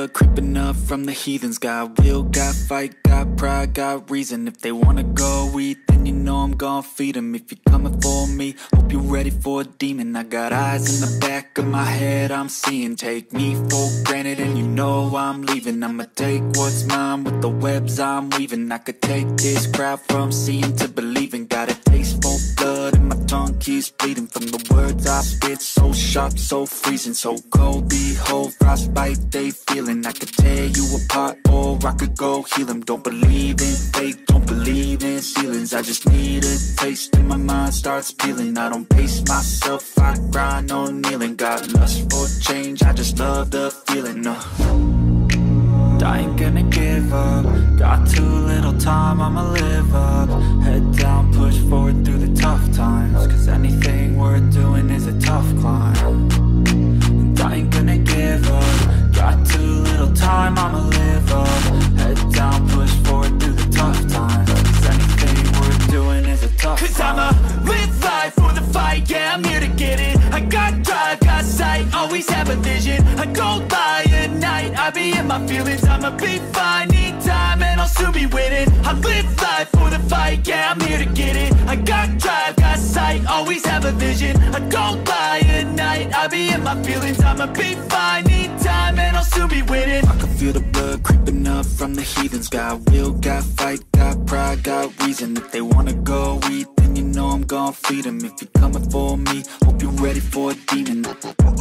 blood creeping up from the heathens. Got will, got fight, got pride, got reason. If they wanna go eat, then you know I'm gon' feed them. If you're coming for me, hope you're ready for a demon. I got eyes in the back of my head, I'm seeing. Take me for granted and you know I'm leaving. I'ma take what's mine with the webs I'm weaving. I could take this crowd from seeing to believing. Got a taste for blood and my tongue keeps bleeding from the words I spit. So sharp, so freezing, so cold. Behold, frostbite they feeling. I could tear you apart or I could go heal them. Don't believe in fate, don't believe in ceilings. I just need a taste and my mind starts peeling. I don't pace myself, I grind on kneeling. Got lust for change, I just love the feeling. I ain't gonna give up. Got too little time, I'ma live up. Head down, push forward through the tough times. Cause anything worth doing is a tough climb. And I ain't gonna give up. Got too little time, I'ma live up. Head down, push forward through the tough times. Cause anything worth doing is a tough climb. Cause I'ma live life for the fight, yeah, I'm here to get it. I got drive, got sight, always have a vision. I don't lie at night, I be in my feelings. I'ma be fine, need time and I'll soon be winning. I live life for the fight, yeah, I'm here to get it. I got drive, got sight, always have a vision. I don't lie at night, I be in my feelings. I'ma be fine, need time and I'll soon be winning. I can feel the blood creeping up from the heathens. Got will, got fight, got pride, got reason. If they wanna go eat, then you know I'm gon' feed them. If you're coming for me, hope you're ready for a demon.